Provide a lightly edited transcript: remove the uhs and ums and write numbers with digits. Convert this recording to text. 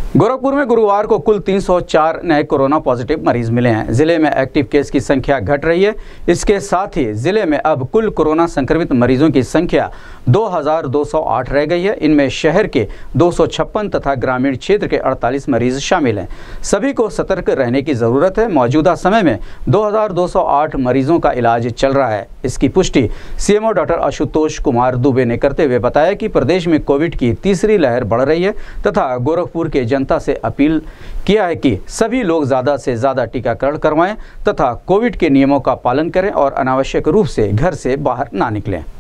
गोरखपुर में गुरुवार को कुल 304 नए कोरोना पॉजिटिव मरीज मिले हैं। जिले में एक्टिव केस की संख्या घट रही है। इसके साथ ही जिले में अब कुल कोरोना संक्रमित मरीजों की संख्या 2208 रह गई है। इनमें शहर के 256 तथा ग्रामीण क्षेत्र के 48 मरीज शामिल हैं। सभी को सतर्क रहने की जरूरत है। मौजूदा समय में 2208 मरीजों का इलाज चल रहा है। इसकी पुष्टि सीएमओ डॉक्टर आशुतोष कुमार दुबे ने करते हुए बताया कि प्रदेश में कोविड की तीसरी लहर बढ़ रही है तथा गोरखपुर के जनता से अपील किया है कि सभी लोग ज़्यादा से ज़्यादा टीकाकरण करवाएं तथा कोविड के नियमों का पालन करें और अनावश्यक रूप से घर से बाहर ना निकलें।